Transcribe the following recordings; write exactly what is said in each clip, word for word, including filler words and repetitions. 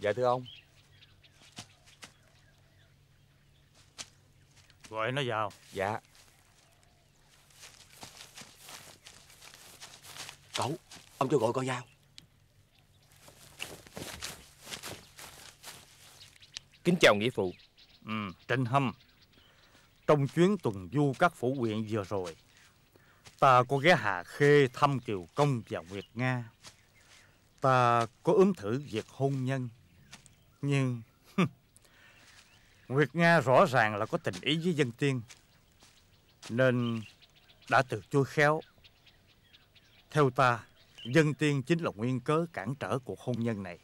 Dạ thưa ông. Gọi nó vào. Dạ. Cậu, ông cho gọi coi vào. Kính chào nghĩa phụ. Ừ, Trịnh Hâm, trong chuyến tuần du các phủ huyện vừa rồi, ta có ghé Hà Khê thăm Kiều Công và Nguyệt Nga. Ta có ướm thử việc hôn nhân, nhưng Nguyệt Nga rõ ràng là có tình ý với Dân Tiên, nên đã từ chối khéo. Theo ta, Dân Tiên chính là nguyên cớ cản trở cuộc hôn nhân này.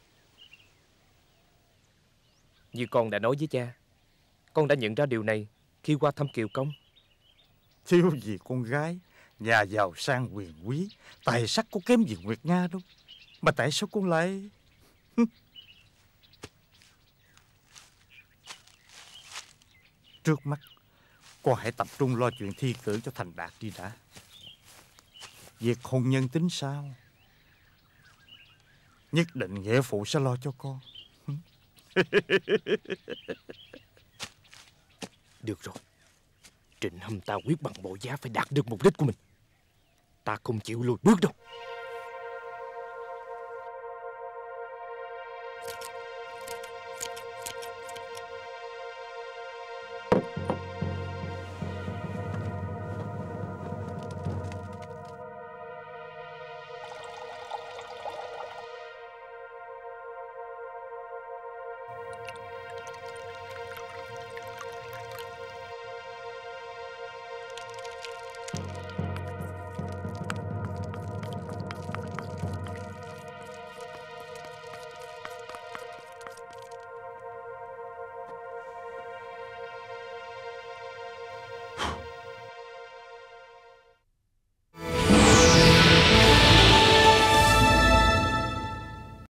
Như con đã nói với cha, con đã nhận ra điều này khi qua thăm Kiều Công. Thiếu gì con gái nhà giàu sang quyền quý, tài sắc có kém gì Nguyệt Nga đâu, mà tại sao con lại... Trước mắt con hãy tập trung lo chuyện thi cử cho thành đạt đi đã. Việc hôn nhân tính sao, nhất định nghĩa phụ sẽ lo cho con. Được rồi, Trịnh Hâm ta quyết bằng mọi giá phải đạt được mục đích của mình. Ta không chịu lùi bước đâu.